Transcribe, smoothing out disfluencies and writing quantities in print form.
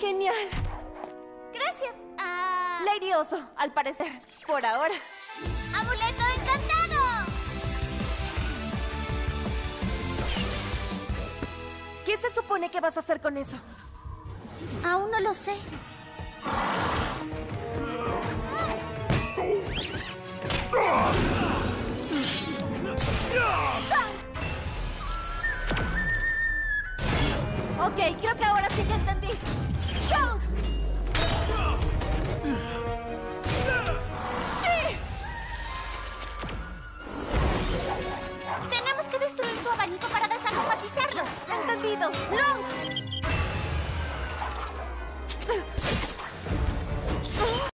Genial. Gracias. Lady Oso, al parecer. Por ahora. ¡Amuleto encantado! ¿Qué se supone que vas a hacer con eso? Aún no lo sé. Ok, creo que ahora sí ya entendí. ¡Shong!